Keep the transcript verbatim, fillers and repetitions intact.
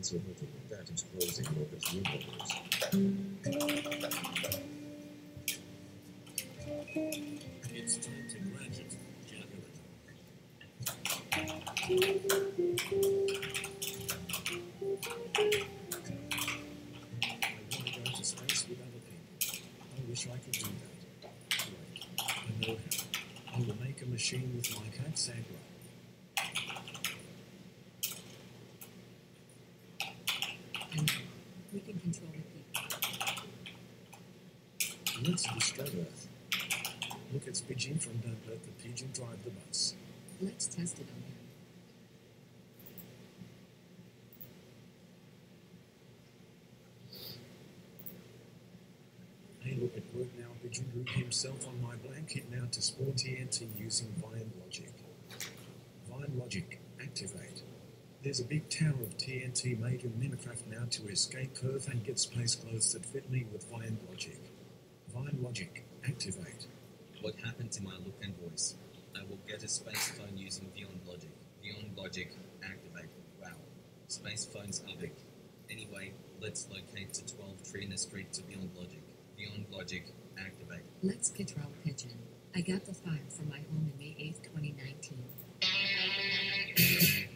cancel everything that is closing Orbit's universe. It's time to graduate, January. I want to go to space with other people. I wish I could do that. Wait, I know how. I will make a machine with my cat Sagwa. We can control the people. Let's destroy Earth. Look, it's Pigeon from Don't Let the Pigeon Drive the Bus. Let's test it on him. Hey, look, it worked now. Pigeon grew himself on my blanket now to spawn T N T using Vine Logic. Vine Logic, activate. There's a big tower of T N T made in Minecraft now to escape Earth and get space clothes that fit me with Vine Logic. Vine Logic, activate. What happened to my look and voice? I will get a space phone using Beyond Logic. Beyond Logic, activate. Wow. Space phones are big. Anyway, let's locate to twelve Trina Street to Beyond Logic. Beyond Logic, activate. Let's control Pigeon. I got the file from my home in May eighth, twenty nineteen.